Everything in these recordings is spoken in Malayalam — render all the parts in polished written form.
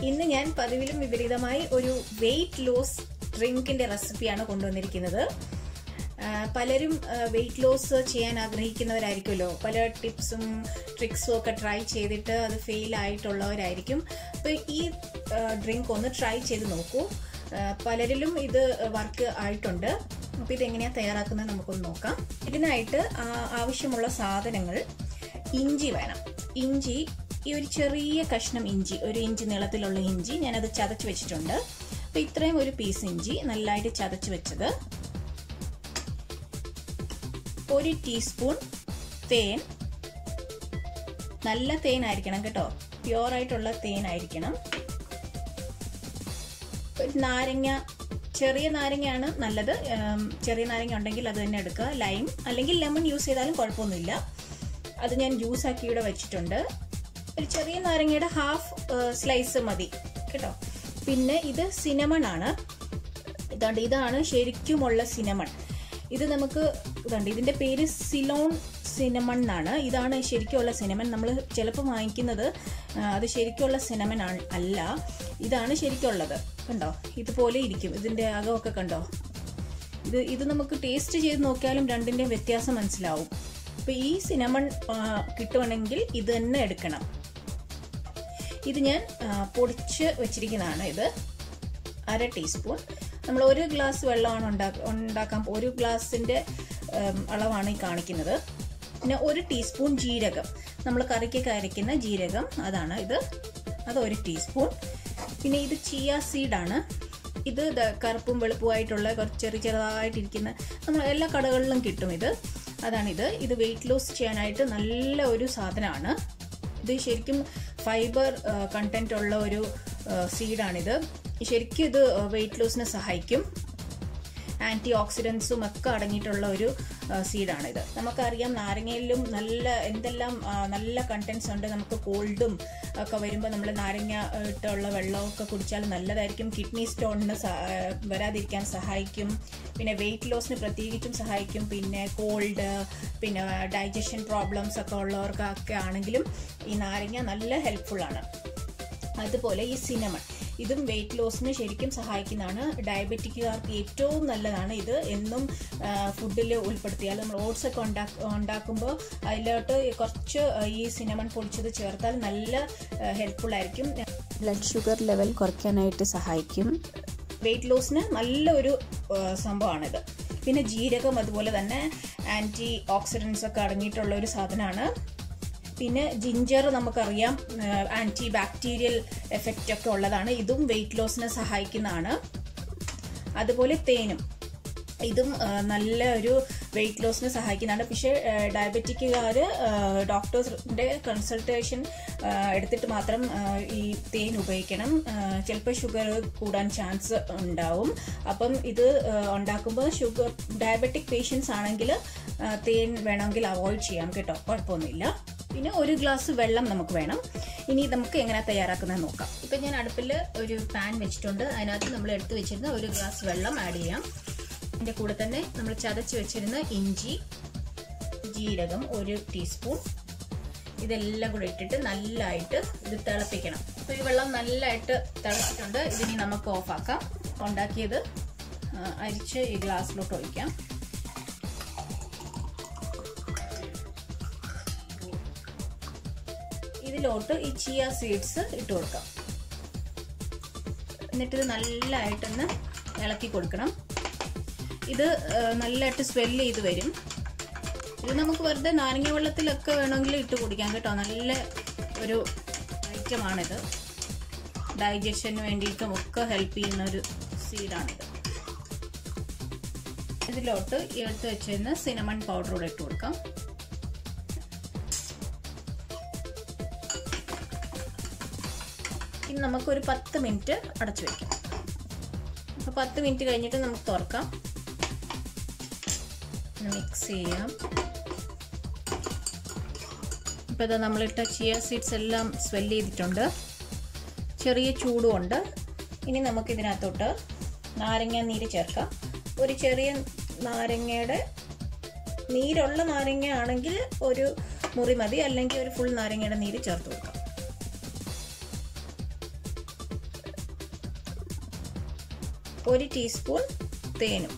ഇന്ന് ഞാൻ പതിവിലും വിപരീതമായി ഒരു വെയിറ്റ് ലോസ് ഡ്രിങ്കിന്റെ റെസിപ്പിയാണ് കൊണ്ടുവന്നിരിക്കുന്നത്. പലരും വെയിറ്റ് ലോസ് ചെയ്യാൻ ആഗ്രഹിക്കുന്നവരായിരിക്കുമല്ലോ. പല ടിപ്സും ട്രിക്സും ഒക്കെ ട്രൈ ചെയ്തിട്ട് അത് ഫെയിൽ ആയിട്ടുള്ളവരായിരിക്കും. അപ്പോൾ ഈ ഡ്രിങ്ക് ഒന്ന് ട്രൈ ചെയ്ത് നോക്കൂ. പലരിലും ഇത് വർക്ക് ആയിട്ടുണ്ട്. അപ്പോൾ ഇതെങ്ങനെയാണ് തയ്യാറാക്കുന്നത് നമുക്കൊന്ന് നോക്കാം. ഇതിനായിട്ട് ആവശ്യമുള്ള സാധനങ്ങൾ: ഇഞ്ചി വേണം. ഇഞ്ചി, ഈ ഒരു ചെറിയ കഷ്ണം ഇഞ്ചി, 1 ഇഞ്ച് നീളത്തിലുള്ള ഇഞ്ചി ഞാനത് ചതച്ച് വെച്ചിട്ടുണ്ട്. അപ്പോൾ ഇത്രയും ഒരു പീസ് ഇഞ്ചി നല്ലതായിട്ട് ചതച്ച് വെച്ചത്. 1 ടീസ്പൂൺ തേൻ. നല്ല തേനായിരിക്കണം കേട്ടോ, പ്യുവർ ആയിട്ടുള്ള തേനായിരിക്കണം. ഒരു നാരങ്ങ, ചെറിയ നാരങ്ങയാണ് നല്ലത്. ചെറിയ നാരങ്ങ ഉണ്ടെങ്കിൽ അത് തന്നെ എടുക്കുക. ലൈം അല്ലെങ്കിൽ ലെമൺ യൂസ് ചെയ്താലും കുഴപ്പമൊന്നുമില്ല. അത് ഞാൻ ജ്യൂസ് ആക്കി ഇവിടെ വെച്ചിട്ടുണ്ട്. ഒരു ചെറിയ നാരങ്ങയുടെ ഹാഫ് സ്ലൈസ് മതി കേട്ടോ. പിന്നെ ഇത് സിനമൺ ആണ്. ഇതാണ് ശരിക്കുമുള്ള സിനമൺ. ഇത് നമുക്ക് ഇതിന്റെ പേര് സിലോൺ സിനമൺ എന്നാണ്. ഇതാണ് ശരിക്കുമുള്ള സിനമൺ. നമ്മൾ ചിലപ്പോൾ വാങ്ങിക്കുന്നത് അത് ശരിക്കുള്ള സിനമൺ അല്ല. ഇതാണ് ശരിക്കുള്ളത്. കണ്ടോ, ഇതുപോലെ ഇരിക്കും. ഇതിന്റെ അകമൊക്കെ കണ്ടോ. ഇത് നമുക്ക് ടേസ്റ്റ് ചെയ്ത് നോക്കിയാലും രണ്ടിന്റെയും വ്യത്യാസം മനസ്സിലാവും. അപ്പൊ ഈ സിനമൺ കിട്ടുവാണെങ്കിൽ ഇത് തന്നെ എടുക്കണം. ഇത് ഞാൻ പൊടിച്ച് വെച്ചിരിക്കുന്നതാണ്. ഇത് 1/2 ടീസ്പൂൺ. നമ്മൾ 1 ഗ്ലാസ് വെള്ളമാണ് ഉണ്ടാക്കാൻ, 1 ഗ്ലാസിന്റെ അളവാണ് ഈ കാണിക്കുന്നത്. പിന്നെ 1 ടീസ്പൂൺ ജീരകം, നമ്മൾ കറിക്കൊക്കെ അരയ്ക്കുന്ന ജീരകം, അതാണ് ഇത്. അത് 1 ടീസ്പൂൺ. പിന്നെ ഇത് ചിയ സീഡാണ്. ഇത് കറുപ്പും വെളുപ്പുമായിട്ടുള്ള കുറച്ച് ചെറുതായിട്ടിരിക്കുന്ന, നമ്മൾ എല്ലാ കടകളിലും കിട്ടും ഇത്. അതാണിത്. ഇത് വെയിറ്റ് ലോസ് ചെയ്യാനായിട്ട് നല്ല ഒരു സാധനമാണ്. ഇത് ശരിക്കും ഫൈബർ കണ്ടന്റ് ഉള്ള ഒരു സീഡാണിത്. ശരിക്കും ഇത് വെയിറ്റ് ലോസിനെ സഹായിക്കും. ആന്റി ഓക്സിഡൻസും ഒക്കെ അടങ്ങിയിട്ടുള്ള ഒരു സീഡാണിത്. നമുക്കറിയാം നാരങ്ങയിലും എന്തെല്ലാം നല്ല കണ്ടന്റ്സ് ഉണ്ട്. നമുക്ക് കോൾഡും ഒക്കെ വരുമ്പോൾ നമ്മൾ നാരങ്ങ ഇട്ടുള്ള വെള്ളമൊക്കെ കുടിച്ചാൽ നല്ലതായിരിക്കും. കിഡ്നി സ്റ്റോണിന് വരാതിരിക്കാൻ സഹായിക്കും. പിന്നെ വെയിറ്റ് ലോസിന് പ്രത്യേകിച്ചും സഹായിക്കും. പിന്നെ കോൾഡ്, പിന്നെ ഡൈജഷൻ പ്രോബ്ലംസ് ഒക്കെ ഉള്ളവർക്കൊക്കെ ആണെങ്കിലും ഈ നാരങ്ങ നല്ല ഹെൽപ്ഫുൾ ആണ്. അതുപോലെ ഈ സിനമൺ, ഇതും വെയിറ്റ് ലോസിന് ശരിക്കും സഹായിക്കുന്നതാണ്. ഡയബറ്റിക്കുകാർക്ക് ഏറ്റവും നല്ലതാണ് ഇത്. എന്നും ഫുഡിൽ ഉൾപ്പെടുത്തിയാൽ, നമ്മൾ ഓട്സ് ഒക്കെ ഉണ്ടാക്കുമ്പോൾ അതിലോട്ട് കുറച്ച് ഈ സിനമൺ പൊടിച്ചത് ചേർത്താൽ നല്ല ഹെൽപ്ഫുൾ ആയിരിക്കും. ബ്ലഡ് ഷുഗർ ലെവൽ കുറയ്ക്കാനായിട്ട് സഹായിക്കും. വെയിറ്റ് ലോസിന് നല്ലൊരു സംഭവമാണിത്. പിന്നെ ജീരകം അതുപോലെ തന്നെ ആന്റി ഓക്സിഡൻസ് ഒക്കെ അടങ്ങിയിട്ടുള്ള ഒരു സാധനമാണ്. പിന്നെ ജിഞ്ചർ, നമുക്കറിയാം ആന്റി ബാക്ടീരിയൽ എഫക്റ്റ് ഒക്കെ ഉള്ളതാണ്. ഇതും വെയിറ്റ് ലോസിനെ സഹായിക്കുന്നതാണ്. അതുപോലെ തേനും, ഇതും നല്ല ഒരു വെയിറ്റ് ലോസിനെ സഹായിക്കുന്നതാണ്. പക്ഷേ ഡയബറ്റിക്കുകാർ ഡോക്ടേഴ്സിന്റെ കൺസൾട്ടേഷൻ എടുത്തിട്ട് മാത്രം ഈ തേൻ ഉപയോഗിക്കണം. ചിലപ്പോൾ ഷുഗർ കൂടാൻ ചാൻസ് ഉണ്ടാവും. അപ്പം ഇത് ഉണ്ടാക്കുമ്പോൾ ഡയബറ്റിക് പേഷ്യൻസ് ആണെങ്കിൽ തേൻ വേണമെങ്കിൽ അവോയ്ഡ് ചെയ്യാം കേട്ടോ, കുഴപ്പമൊന്നുമില്ല. പിന്നെ 1 ഗ്ലാസ് വെള്ളം നമുക്ക് വേണം. ഇനി നമുക്ക് എങ്ങനെ തയ്യാറാക്കുന്നത് നോക്കാം. ഇപ്പം ഞാൻ അടുപ്പിൽ ഒരു പാൻ വെച്ചിട്ടുണ്ട്. അതിനകത്ത് നമ്മൾ എടുത്തു വെച്ചിരുന്ന 1 ഗ്ലാസ് വെള്ളം ആഡ് ചെയ്യാം. അതിൻ്റെ കൂടെ തന്നെ നമ്മൾ ചതച്ച് വെച്ചിരുന്ന ഇഞ്ചി, ജീരകം 1 ടീസ്പൂൺ, ഇതെല്ലാം കൂടെ ഇട്ടിട്ട് നല്ലതായിട്ട് ഇത് തിളപ്പിക്കണം. അപ്പോൾ ഈ വെള്ളം നല്ലതായിട്ട് തിളച്ചിട്ടുണ്ട്. ഇതിനി നമുക്ക് ഓഫാക്കാം. ഉണ്ടാക്കിയത് അരിച്ച് ഈ ഗ്ലാസ്സിലോട്ട് ഒഴിക്കാം. ഇതിലോട്ട് ഈ ചിയ സീഡ്സ് ഇട്ട് കൊടുക്കാം. എന്നിട്ടിത് നല്ലതായിട്ടൊന്ന് ഇളക്കി കൊടുക്കണം. ഇത് നല്ലതായിട്ട് സ്വെല്ല് ചെയ്ത് വരും. ഇത് നമുക്ക് വെറുതെ നാരങ്ങ വെള്ളത്തിലൊക്കെ വേണമെങ്കിൽ ഇട്ട് കുടിക്കാം കേട്ടോ. നല്ല ഒരു ഐറ്റമാണിത്. ഡൈജഷന് വേണ്ടിയിട്ടും ഒക്കെ ഹെൽപ്പ് ചെയ്യുന്ന ഒരു സീഡാണിത്. ഇതിലോട്ട് എടുത്ത് വെച്ചിരുന്ന സിനമൺ പൗഡർ കൂടെ ഇട്ട് കൊടുക്കാം. ഇനി നമുക്കൊരു 10 മിനിറ്റ് അടച്ചു വെക്കാം. അപ്പോൾ 10 മിനിറ്റ് കഴിഞ്ഞിട്ട് നമുക്ക് തുറക്കാം. മിക്സ് ചെയ്യാം. ഇപ്പോൾ ഇത് നമ്മളിട്ട ചിയ സീഡ്സ് എല്ലാം സ്വെല്ല് ചെയ്തിട്ടുണ്ട്. ചെറിയ ചൂടുമുണ്ട്. ഇനി നമുക്കിതിനകത്തോട്ട് നാരങ്ങ നീര് ചേർക്കാം. ഒരു ചെറിയ നാരങ്ങയുടെ നീരുള്ള നാരങ്ങ ആണെങ്കിൽ ഒരു മുറി മതി, അല്ലെങ്കിൽ ഒരു ഫുൾ നാരങ്ങയുടെ നീര് ചേർത്ത് കൊടുക്കാം. 1 ടീസ്പൂൺ തേനും.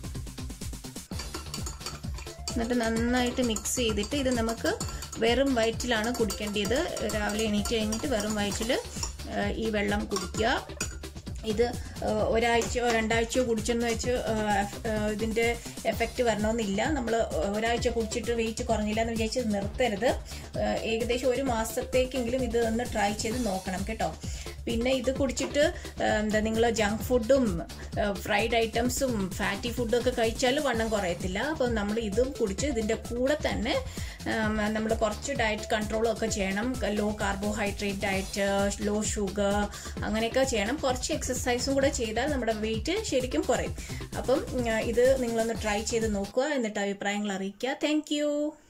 എന്നിട്ട് നന്നായിട്ട് മിക്സ് ചെയ്തിട്ട് ഇത് നമുക്ക് വെറും വയറ്റിലാണ് കുടിക്കേണ്ടത്. രാവിലെ എണീറ്റ് കഴിഞ്ഞിട്ട് വെറും വയറ്റിൽ ഈ വെള്ളം കുടിക്കുക. ഇത് ഒരാഴ്ചയോ 2 ആഴ്ചയോ കുടിച്ചെന്ന് വെച്ച് ഇതിൻ്റെ എഫക്റ്റ് വരണമെന്നില്ല. നമ്മൾ ഒരാഴ്ച കുടിച്ചിട്ട് വെയിറ്റ് കുറഞ്ഞില്ല എന്ന് വിചാരിച്ച് നിർത്തരുത്. ഏകദേശം 1 മാസത്തേക്കെങ്കിലും ഇത് ഒന്ന് ട്രൈ ചെയ്ത് നോക്കണം കേട്ടോ. പിന്നെ ഇത് കുടിച്ചിട്ട് നിങ്ങൾ ജങ്ക് ഫുഡും ഫ്രൈഡ് ഐറ്റംസും ഫാറ്റി ഫുഡും ഒക്കെ കഴിച്ചാൽ വണ്ണം കുറയത്തില്ല. അപ്പോൾ നമ്മൾ ഇതും കുടിച്ച് ഇതിൻ്റെ കൂടെ തന്നെ നമ്മൾ കുറച്ച് ഡയറ്റ് കൺട്രോളും ഒക്കെ ചെയ്യണം. Low carbohydrate diet, low sugar, അങ്ങനെയൊക്കെ ചെയ്യണം. കുറച്ച് എക്സസൈസും കൂടെ ചെയ്താൽ നമ്മുടെ വെയിറ്റ് ശരിക്കും കുറയും. അപ്പം ഇത് നിങ്ങളൊന്ന് ട്രൈ ചെയ്ത് നോക്കുക, എന്നിട്ട് അഭിപ്രായങ്ങൾ അറിയിക്കുക. താങ്ക്